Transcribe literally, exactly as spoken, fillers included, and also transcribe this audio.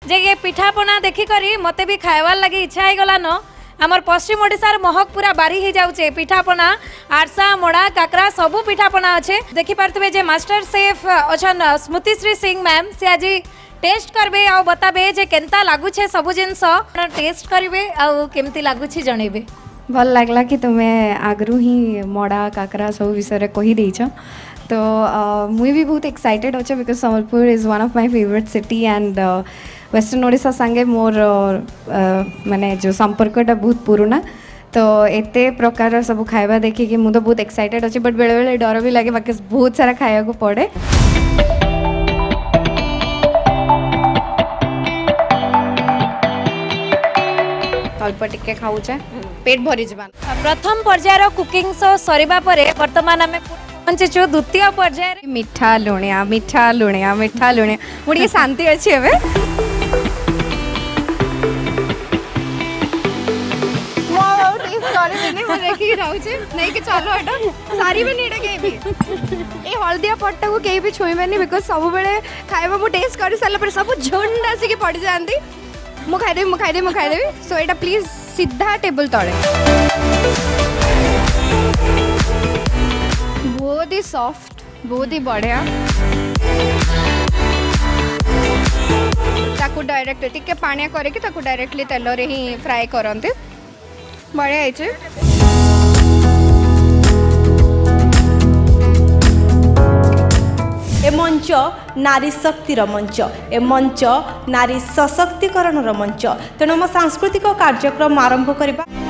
जे ये पिठापना देखिक मत भी खाइबार लगे इच्छा हो गला न आमर पश्चिम ओडिशार महक पूरा बारी हो जाऊे पिठापना आरसा मोड़ा काकरा सबू पिठापना अच्छे देखी पारे जे मास्टर सेफ अच्छा स्मृति श्री सिंह मैम से आज टेस्ट करबे आ बताबे जे केनता लागुछे सबू जिनस टेस्ट करिवे आ केमती लागुछे जणेबे। भल लगला कि तुम्हें आगरू ही मोड़ा काकरा सब विषय कही देछ तो मुई भी बहुत एक्साइटेड अच्छे because Sambalpur is one of my favourite city and western Odisha संगे मोर माने जो संपर्कटा बहुत पुराना तो एते प्रकार सब खाइबा देखी कि मु तो बहुत एक्साइटेड अच्छे बट बेले बेले डर भी लगे बाकी बहुत सारा खाया को पड़े। अल्प टिके खाऊचे पेट भरी जबान। प्रथम पर्यायर कुकिंग शो सरीबा परे वर्तमान आमे पहुंचीचु द्वितीय पर्यायर मिठा लुणिया मिठा लुणिया मिठा लुणिया मुझे शांति अच्छी है हलदिया पट्टा को कहीं भी छुईबेनी बिकज सब बेले खाइबा मु टेस्ट कर सारा पर सब झुंड आसिक पड़ जाती मु खाईदेवी मु खाईदेवी मु खाईदेवी सो एटा प्लीज सीधा टेबल तले बहुत ही सॉफ्ट बहुत ही बढ़िया ताकू डायरेक्ट टिके पानिया करके ताकू डायरेक्टली तेल रे ही फ्राई करते बढ़िया है। ए मंच नारी शक्तिर मंच ए मंच नारी सशक्तिकरण मंच तेणु आम सांस्कृतिक कार्यक्रम आरंभ करबा।